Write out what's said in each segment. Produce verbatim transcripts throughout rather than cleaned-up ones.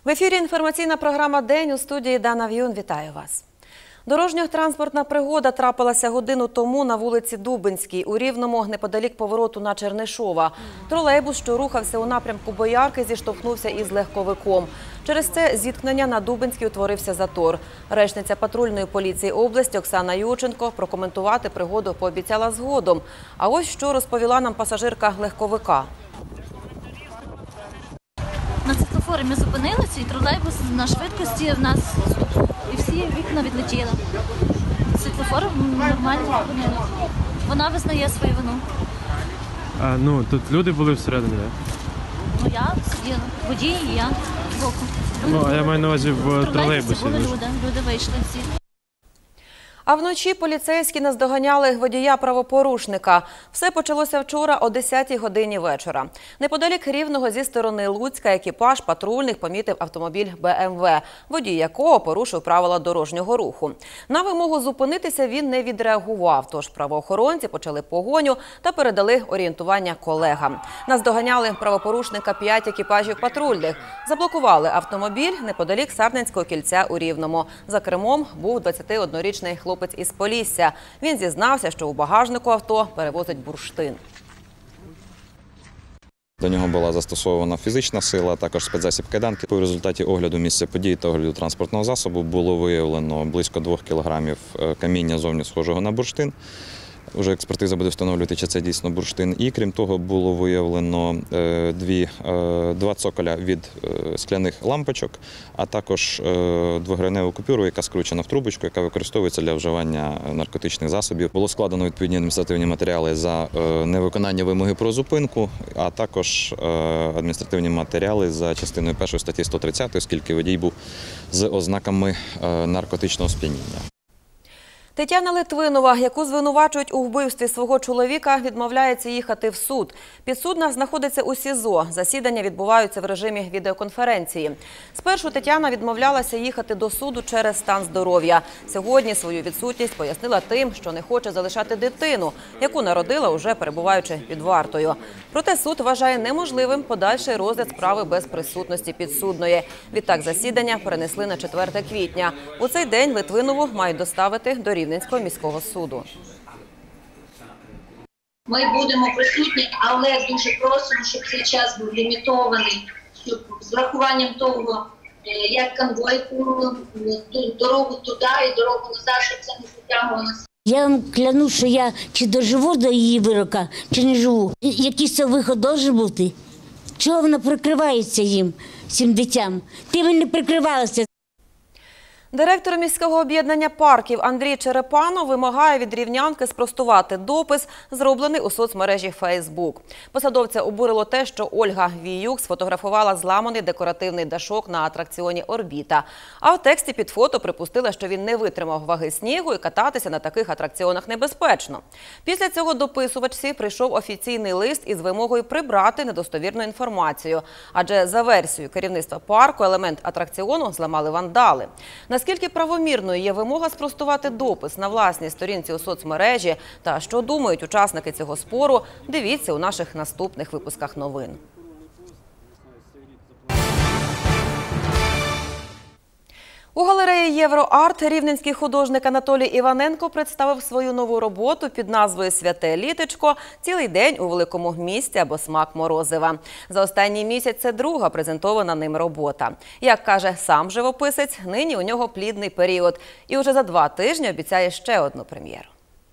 В ефірі інформаційна програма «День», у студії Дана В'юн. Вітаю вас. Дорожньо-транспортна пригода трапилася годину тому на вулиці Дубинській, у Рівному, неподалік повороту на Чернишова. Тролейбус, що рухався у напрямку Боярки, зіштовхнувся із легковиком. Через це зіткнення на Дубинській утворився затор. Речниця патрульної поліції області Оксана Юрченко прокоментувати пригоду пообіцяла згодом. А ось що розповіла нам пасажирка легковика. На світлофорі ми зупинилися, і тролейбус на швидкості в нас, і всі вікна відлетіли. Світлофор нормально зупинили. Вона визнає свою вину. А, ну, тут люди були всередині, так? Ну, я сиділа, водій і я збоку. Ну, а я маю на увазі в тролейбусі. Були люди, люди вийшли всі. А вночі поліцейські наздоганяли водія-правопорушника. Все почалося вчора о десятій годині вечора. Неподалік Рівного зі сторони Луцька екіпаж патрульних помітив автомобіль Бе Ем Ве, водій якого порушив правила дорожнього руху. На вимогу зупинитися він не відреагував, тож правоохоронці почали погоню та передали орієнтування колегам. Наздоганяли правопорушника п'ять екіпажів патрульних. Заблокували автомобіль неподалік Сарненського кільця у Рівному. За кермом був двадцятиоднорічний хлопець із Полісся. Він зізнався, що у багажнику авто перевозить бурштин. До нього була застосована фізична сила, а також спецзасіб кайданки. У результаті огляду місця події та огляду транспортного засобу було виявлено близько двох кілограмів каміння зовні схожого на бурштин. Уже експертиза буде встановлювати, чи це дійсно бурштин. І, крім того, було виявлено дві, два цоколя від скляних лампочок, а також двогривневу купюру, яка скручена в трубочку, яка використовується для вживання наркотичних засобів. Було складено відповідні адміністративні матеріали за невиконання вимоги про зупинку, а також адміністративні матеріали за частиною першої статті сто тридцять, оскільки водій був з ознаками наркотичного сп'яніння. Тетяна Литвинова, яку звинувачують у вбивстві свого чоловіка, відмовляється їхати в суд. Підсудна знаходиться у СІЗО. Засідання відбуваються в режимі відеоконференції. Спершу Тетяна відмовлялася їхати до суду через стан здоров'я. Сьогодні свою відсутність пояснила тим, що не хоче залишати дитину, яку народила, уже перебуваючи під вартою. Проте суд вважає неможливим подальший розгляд справи без присутності підсудної. Відтак засідання перенесли на четверте квітня. У цей день Литвинову мають доставити до Рівненського міського суду. Ми будемо присутні, але дуже просимо, щоб цей час був лімітований, щоб з врахуванням того, як конвой, дорогу туди і дорогу назад, щоб це не затягувалося. Я вам клянусь, що я чи доживу до її вирока, чи не живу. Якийсь це виход має бути. Чого вона прикривається їм, цим дитям? Ти не прикривалася. Директор міського об'єднання парків Андрій Черепанов вимагає від рівнянки спростувати допис, зроблений у соцмережі Фейсбук. Посадовця обурило те, що Ольга Віюк сфотографувала зламаний декоративний дашок на атракціоні «Орбіта». А в тексті під фото припустила, що він не витримав ваги снігу і кататися на таких атракціонах небезпечно. Після цього дописувачці прийшов офіційний лист із вимогою прибрати недостовірну інформацію. Адже за версією керівництва парку елемент атракціону зламали вандали. Наскільки правомірною є вимога спростувати допис на власній сторінці у соцмережі та що думають учасники цього спору, дивіться у наших наступних випусках новин. У галереї «Євроарт» рівненський художник Анатолій Іваненко представив свою нову роботу під назвою «Святе літечко. Цілий день у великому місті або смак морозива». За останній місяць це друга презентована ним робота. Як каже сам живописець, нині у нього плідний період. І вже за два тижні обіцяє ще одну прем'єру.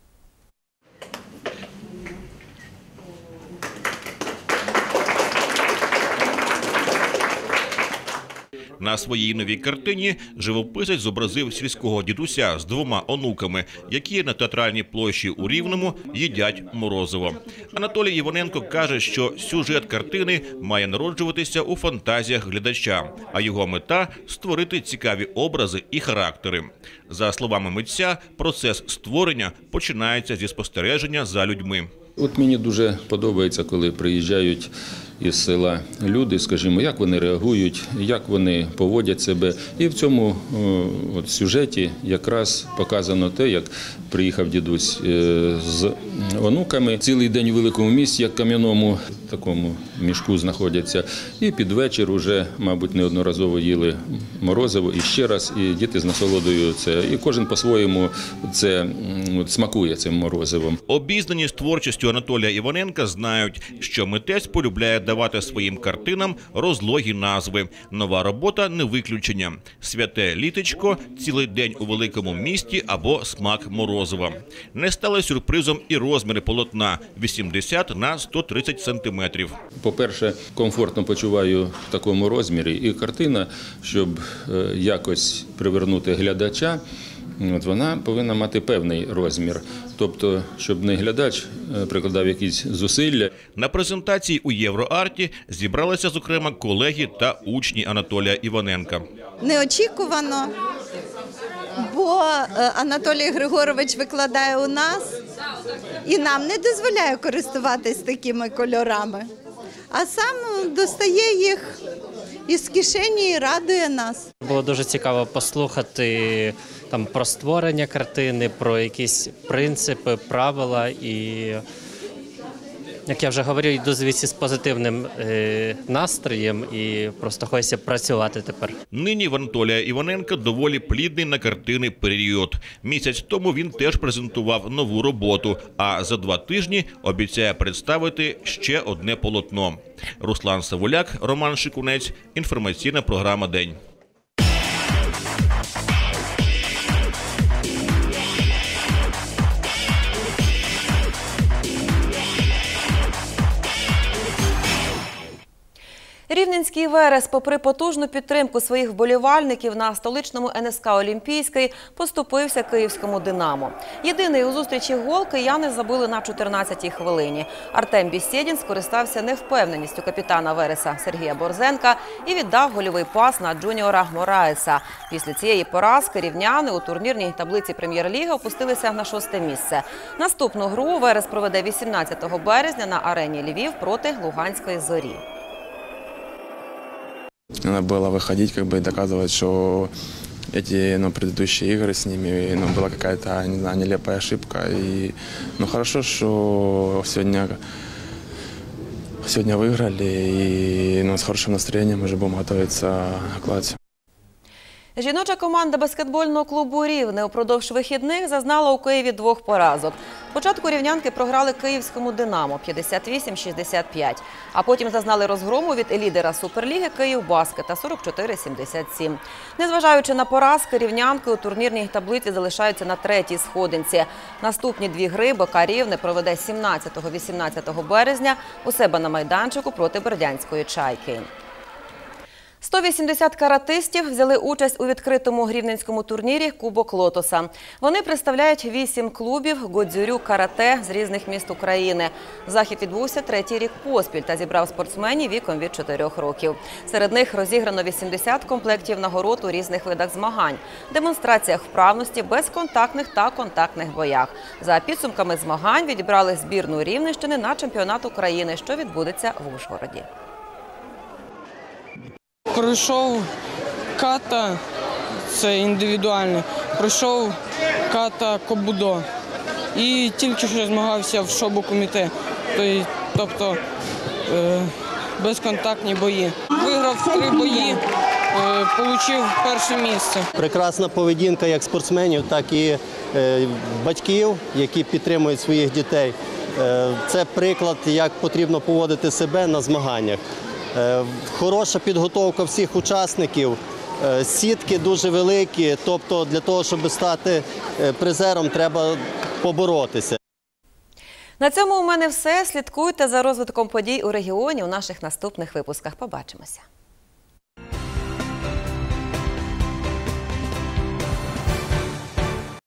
На своїй новій картині живописець зобразив сільського дідуся з двома онуками, які на театральній площі у Рівному їдять морозиво. Анатолій Іваненко каже, що сюжет картини має народжуватися у фантазіях глядача, а його мета – створити цікаві образи і характери. За словами митця, процес створення починається зі спостереження за людьми. От мені дуже подобається, коли приїжджають із села люди, скажімо, як вони реагують, як вони поводять себе. І в цьому от, сюжеті якраз показано те, як приїхав дідусь з онуками. Цілий день у великому місті, як кам'яному, такому мішку знаходяться. І під вечір вже, мабуть, неодноразово їли морозиво і ще раз, і діти з насолодою це. І кожен по-своєму це смакує цим морозивом. Обізнані з творчістю Анатолія Іваненка знають, що митець полюбляє давати своїм картинам розлогі назви. Нова робота – не виключення. «Святе літечко», «Цілий день у великому місті» або «Смак морозива». Не стали сюрпризом і розміри полотна – вісімдесят на сто тридцять сантиметрів. По-перше, комфортно почуваю в такому розмірі. І картина, щоб якось привернути глядача, от вона повинна мати певний розмір. Тобто, щоб не глядач прикладав якісь зусилля. На презентації у Євроарті зібралися, зокрема, колеги та учні Анатолія Іваненка. Неочікувано, бо Анатолій Григорович викладає у нас і нам не дозволяє користуватись такими кольорами, а сам достає їх із кишені і радує нас. Було дуже цікаво послухати там про створення картини, про якісь принципи, правила і, як я вже говорив, йду звідси з позитивним е, настроєм і просто хочеться працювати тепер. Нині в Анатолія Іваненка доволі плідний на картини період. Місяць тому він теж презентував нову роботу, а за два тижні обіцяє представити ще одне полотно. Руслан Савуляк, Роман Шикунець, інформаційна програма «День». Рівненський Верес, попри потужну підтримку своїх вболівальників на столичному ен ес ка «Олімпійський», поступився київському «Динамо». Єдиний у зустрічі гол кияни забили на чотирнадцятій хвилині. Артем Бєсєдін скористався невпевненістю капітана Вереса Сергія Борзенка і віддав гольовий пас на Джуніора Мораеса. Після цієї поразки рівняни у турнірній таблиці прем'єр-ліги опустилися на шосте місце. Наступну гру Верес проведе вісімнадцятого березня на арені Львів проти Луганської «Зорі». Надо было выходить, как бы доказывать, что эти, ну, предыдущие игры с ними, ну, была какая-то, не знаю, нелепая ошибка. И, ну, хорошо, что сегодня, сегодня выиграли, и, ну, с хорошим настроением уже будем готовиться к Лаціо. Жіноча команда баскетбольного клубу «Рівне» упродовж вихідних зазнала у Києві двох поразок. Спочатку рівнянки програли київському «Динамо» п'ятдесят вісім шістдесят п'ять, а потім зазнали розгрому від лідера Суперліги «Київбаскета» сорок чотири сімдесят сім. Незважаючи на поразки, рівнянки у турнірній таблиці залишаються на третій сходинці. Наступні дві гри БК «Рівне» проведе сімнадцятого-вісімнадцятого березня у себе на майданчику проти бердянської «Чайки». сто вісімдесят каратистів взяли участь у відкритому рівненському турнірі «Кубок Лотоса». Вони представляють вісім клубів «Годзюрю карате» з різних міст України. Захід відбувся третій рік поспіль та зібрав спортсменів віком від чотирьох років. Серед них розіграно вісімдесят комплектів нагород у різних видах змагань, демонстраціях вправності, безконтактних та контактних боях. За підсумками змагань відібрали збірну Рівненщини на чемпіонат України, що відбудеться в Ужгороді. Пройшов ката, це індивідуальний, пройшов ката кобудо і тільки що змагався в шобу-коміте, тобто е, безконтактні бої. Виграв три бої, е, отримав перше місце. Прекрасна поведінка як спортсменів, так і е, батьків, які підтримують своїх дітей. Е, це приклад, як потрібно поводити себе на змаганнях. Хороша підготовка всіх учасників, сітки дуже великі, тобто для того, щоб стати призером, треба поборотися. На цьому у мене все. Слідкуйте за розвитком подій у регіоні у наших наступних випусках. Побачимося.